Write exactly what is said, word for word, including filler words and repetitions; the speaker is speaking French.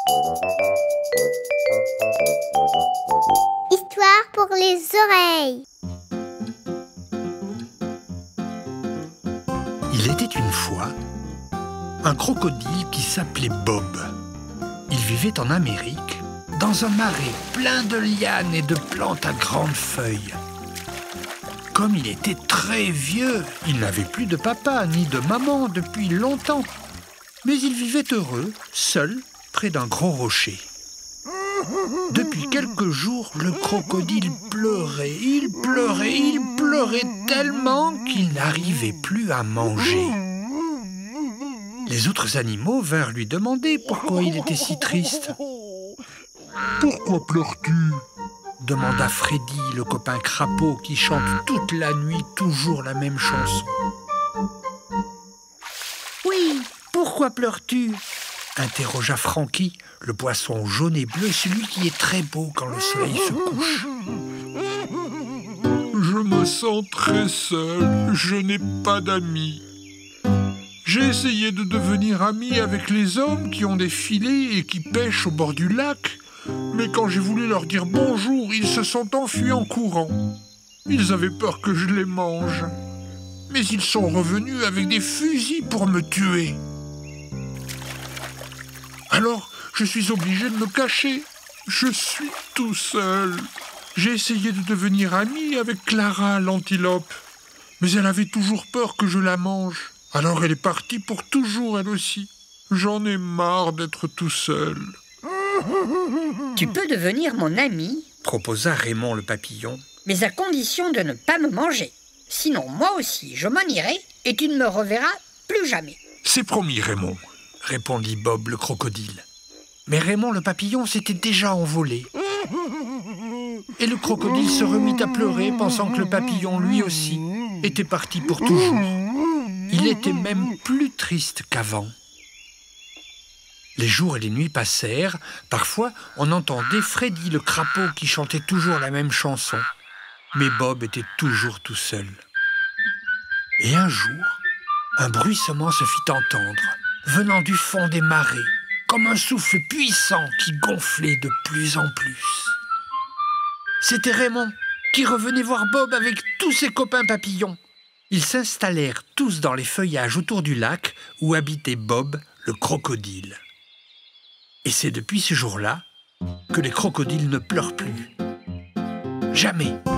Histoire pour les oreilles. Il était une fois un crocodile qui s'appelait Bob. Il vivait en Amérique, dans un marais plein de lianes et de plantes à grandes feuilles. Comme il était très vieux, il n'avait plus de papa ni de maman depuis longtemps. Mais il vivait heureux, seul, près d'un gros rocher. Depuis quelques jours, le crocodile pleurait, il pleurait, il pleurait tellement qu'il n'arrivait plus à manger. Les autres animaux vinrent lui demander pourquoi il était si triste. « Pourquoi pleures-tu » demanda Freddy, le copain crapaud qui chante toute la nuit toujours la même chanson. « Oui, pourquoi pleures-tu » interrogea Frankie, le poisson jaune et bleu, celui qui est très beau quand le soleil se couche. « Je me sens très seul, je n'ai pas d'amis. J'ai essayé de devenir ami avec les hommes qui ont des filets et qui pêchent au bord du lac, mais quand j'ai voulu leur dire bonjour, ils se sont enfuis en courant. Ils avaient peur que je les mange. Mais ils sont revenus avec des fusils pour me tuer. Alors, je suis obligé de me cacher. Je suis tout seul. J'ai essayé de devenir ami avec Clara, l'antilope. Mais elle avait toujours peur que je la mange. Alors elle est partie pour toujours, elle aussi. J'en ai marre d'être tout seul. » Tu peux devenir mon ami, proposa Raymond le papillon. Mais à condition de ne pas me manger. Sinon, moi aussi, je m'en irai et tu ne me reverras plus jamais. C'est promis, Raymond, répondit Bob le crocodile. Mais Raymond le papillon s'était déjà envolé. Et le crocodile se remit à pleurer, pensant que le papillon, lui aussi, était parti pour toujours. Il était même plus triste qu'avant. Les jours et les nuits passèrent. Parfois, on entendait Freddy le crapaud qui chantait toujours la même chanson. Mais Bob était toujours tout seul. Et un jour, un bruissement se fit entendre, venant du fond des marais, comme un souffle puissant qui gonflait de plus en plus. C'était Raymond qui revenait voir Bob avec tous ses copains papillons. Ils s'installèrent tous dans les feuillages autour du lac où habitait Bob, le crocodile. Et c'est depuis ce jour-là que les crocodiles ne pleurent plus. Jamais.